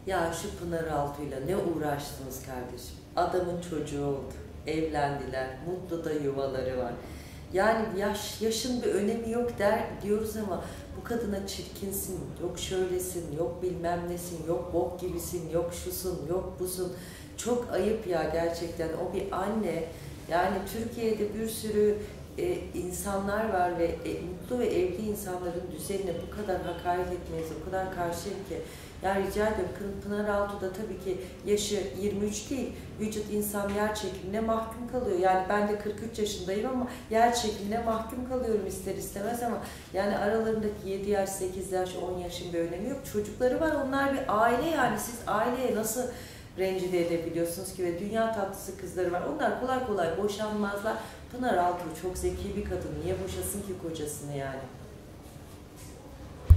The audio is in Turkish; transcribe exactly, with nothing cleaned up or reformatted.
Ya şu Pınar Altuğ'yla ne uğraştınız kardeşim? Adamın çocuğu oldu. Evlendiler. Mutlu da yuvaları var. Yani yaş, yaşın bir önemi yok der diyoruz ama bu kadına çirkinsin, yok şöylesin, yok bilmem nesin, yok bok gibisin, yok şusun, yok busun. Çok ayıp ya gerçekten. O bir anne. Yani Türkiye'de bir sürü e, insanlar var ve e, mutlu ve evli insanların düzenine bu kadar hakaret etmeyiz, o kadar karşıyım ki. Yani rica ediyorum, Pınar Altuğ da tabii ki yaşı yirmi üç değil, vücut insan yer çekimine mahkum kalıyor. Yani ben de kırk üç yaşındayım ama yer çekimine mahkum kalıyorum ister istemez ama yani aralarındaki yedi yaş, sekiz yaş, on yaşın bir önemi yok. Çocukları var, onlar bir aile yani. Siz aileye nasıl rencide edebiliyorsunuz ki? Ve dünya tatlısı kızları var. Onlar kolay kolay boşanmazlar. Pınar Altuğ çok zeki bir kadın. Niye boşasın ki kocasını yani?